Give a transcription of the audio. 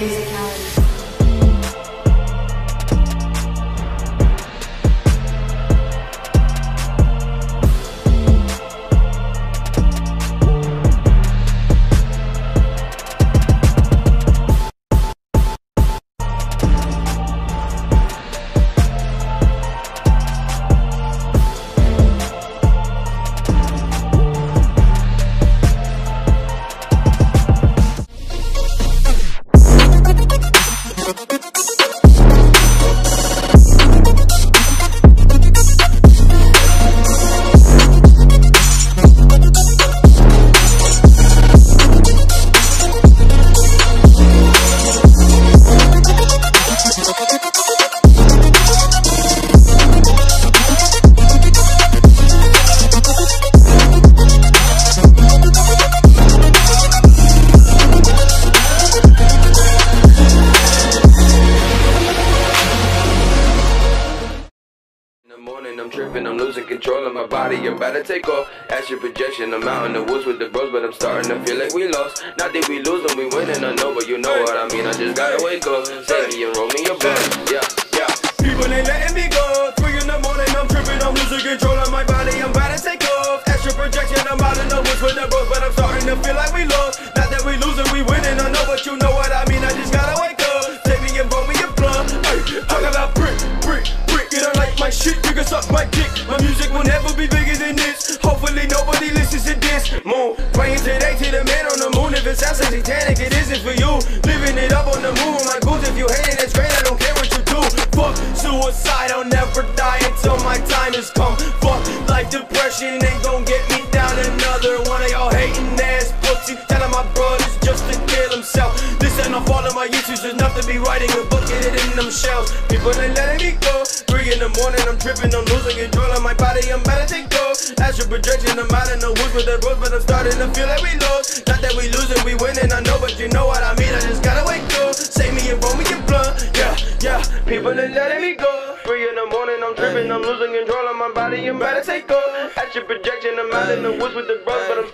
Musicality. I'm tripping, I'm losing control of my body, I'm about to take off. Astral projection, I'm out in the woods with the bros, but I'm starting to feel like we lost. Not that we lose and we winning, I know, but you know what I mean. I just gotta wake up, save me and roll me a blunt. Yeah. People ain't letting me go. 3 in the morning, I'm tripping, I'm losing control of my body, I'm about to take off. Astral projection, I'm out in the woods with the bros, but I'm starting to feel like we lost. Not that we lose and we winning, I know, but you know what I mean. I just gotta wake up, save me and roll me a blunt. Ay, talk about brick, you don't like my shit, you can suck my dick. My music will never be bigger than this. Hopefully nobody listens to this. Moon, praying today to the man on the moon. If it sounds so satanic, it isn't for you. Living it up on the moon with my goons. If you hate it, that's great, I don't care what you do. Fuck suicide, I'll never die until my time has come. Fuck life, depression ain't gon' get me down. Another one of y'all hating ass pussy, telling my brothers just to kill himself. This ain't no fault of my YouTubes, there's nothing be writing a book, get it in them shells. People ain't letting me go. 3 in the morning, I'm tripping, I'm losing control of my body, I'm about to take off. Astral projection, I'm out in the woods with the bros, but I'm starting to feel like we lost. Not that we losing, we winning, I know, but you know what I mean. I just gotta wake up, save me and roll me a blunt. Yeah, people ain't letting me go. 3 in the morning, I'm tripping, I'm losing control of my body, I'm about to take off. Astral projection, I'm out in the woods with the bros, but I'm